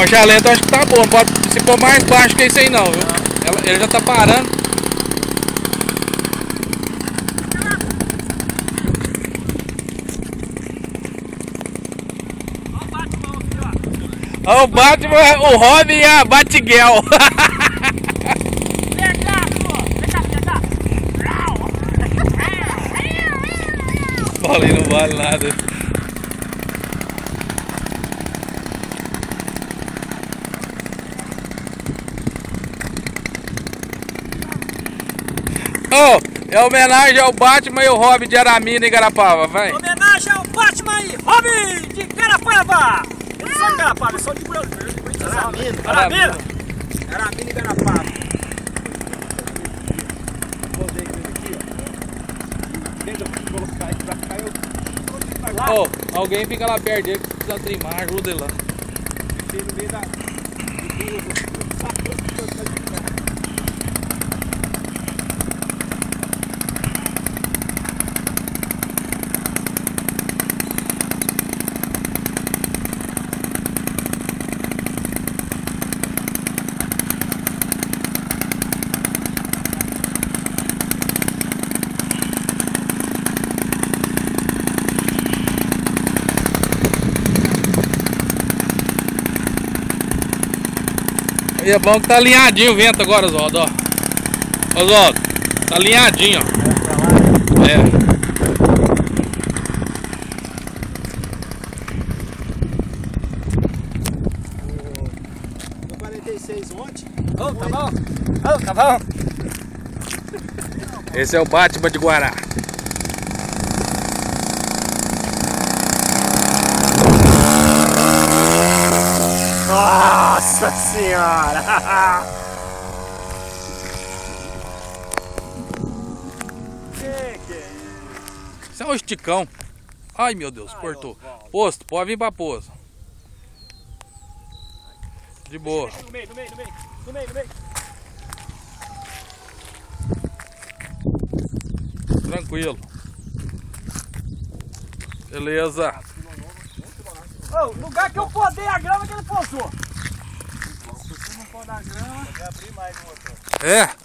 Marcha lenta eu acho que tá bom, não pode se pôr mais baixo que isso aí não, viu? Ele já tá parando. Ó, o Batman, o Robin e a Batgirl. Bola aí não vale nada. Oh, é homenagem ao Batman e o Robin de Aramina e Garapava, vai. Homenagem ao Batman e Robin de Garapava. Eles são de Garapava, eles são de Aramina. Aramina e Garapava. Oh, alguém fica lá perto dele que precisa trimar, ajuda ele lá. No meio da... E é bom que tá alinhadinho o vento agora, Oswaldo, ó. Oswaldo, tá alinhadinho, ó. É. O 46 ontem. Oh, tá bom? Oh, tá bom? Esse é o Batman de Guará. Nossa senhora! Que é isso? Isso é um esticão. Ai meu Deus, cortou. Posto, pode vir pra posto. De boa. No meio. Tranquilo. Beleza. Oh, o lugar que eu podei a grama que ele pousou. Não pode a grama. É.